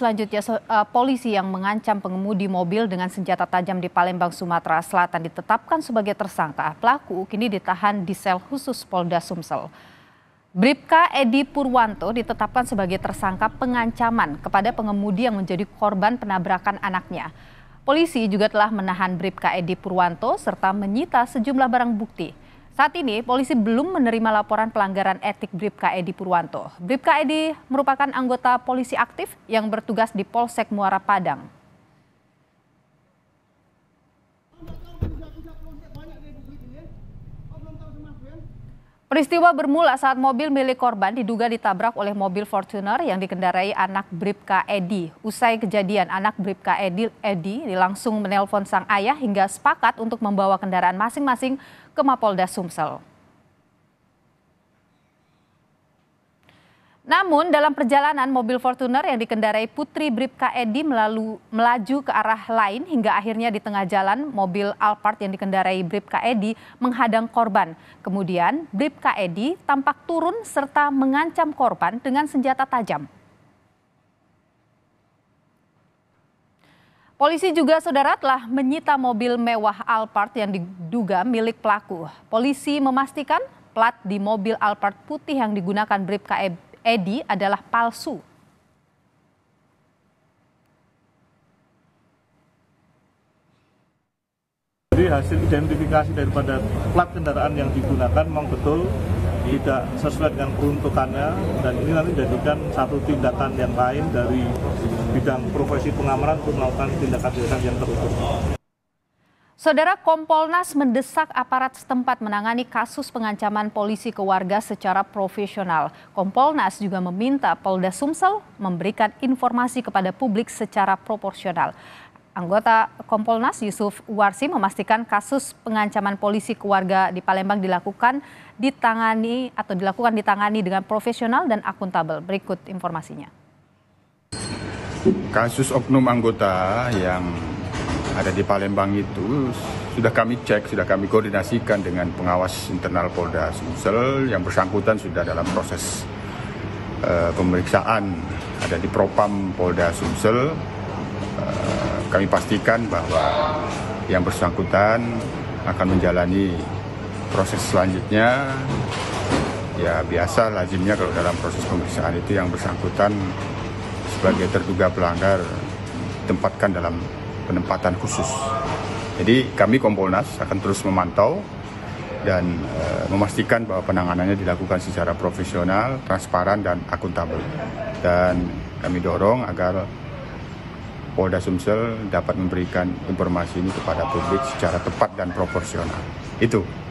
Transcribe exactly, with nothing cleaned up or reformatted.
selanjutnya, so- eh, polisi yang mengancam pengemudi mobil dengan senjata tajam di Palembang, Sumatera Selatan ditetapkan sebagai tersangka. Pelaku kini ditahan di sel khusus Polda Sumsel. Bribka Edi Purwanto ditetapkan sebagai tersangka pengancaman kepada pengemudi yang menjadi korban penabrakan anaknya. Polisi juga telah menahan Bribka Edi Purwanto serta menyita sejumlah barang bukti. Saat ini, polisi belum menerima laporan pelanggaran etik Bribka Edi Purwanto. Bribka Edi merupakan anggota polisi aktif yang bertugas di Polsek Muara Padang. Peristiwa bermula saat mobil milik korban diduga ditabrak oleh mobil Fortuner yang dikendarai anak Bribka Edi. Usai kejadian, anak Bribka Edi, Edi langsung menelpon sang ayah hingga sepakat untuk membawa kendaraan masing-masing ke Mapolda Sumsel. Namun dalam perjalanan mobil Fortuner yang dikendarai putri Bribka Edi melalu, melaju ke arah lain hingga akhirnya di tengah jalan mobil Alphard yang dikendarai Bribka Edi menghadang korban. Kemudian Bribka Edi tampak turun serta mengancam korban dengan senjata tajam. Polisi juga saudara telah menyita mobil mewah Alphard yang diduga milik pelaku. Polisi memastikan plat di mobil Alphard putih yang digunakan Bribka Edi adalah palsu. Jadi hasil identifikasi daripada plat kendaraan yang digunakan memang betul tidak sesuai dengan peruntukannya, dan ini nanti dijadikan satu tindakan yang lain dari bidang profesi pengamanan untuk melakukan tindakan-tindakan yang terukur. Saudara, Kompolnas mendesak aparat setempat menangani kasus pengancaman polisi ke warga secara profesional. Kompolnas juga meminta Polda Sumsel memberikan informasi kepada publik secara proporsional. Anggota Kompolnas Yusuf Warsi memastikan kasus pengancaman polisi ke warga di Palembang dilakukan ditangani atau dilakukan ditangani dengan profesional dan akuntabel. Berikut informasinya. Kasus oknum anggota yang ada di Palembang itu sudah kami cek, sudah kami koordinasikan dengan pengawas internal Polda Sumsel. Yang bersangkutan sudah dalam proses uh, pemeriksaan, ada di Propam Polda Sumsel. Uh, kami pastikan bahwa yang bersangkutan akan menjalani proses selanjutnya. Ya biasa lazimnya kalau dalam proses pemeriksaan itu yang bersangkutan sebagai terduga pelanggar ditempatkan dalam penempatan khusus. Jadi kami Kompolnas akan terus memantau dan e, memastikan bahwa penanganannya dilakukan secara profesional, transparan dan akuntabel. Dan kami dorong agar Polda Sumsel dapat memberikan informasi ini kepada publik secara tepat dan proporsional. Itu.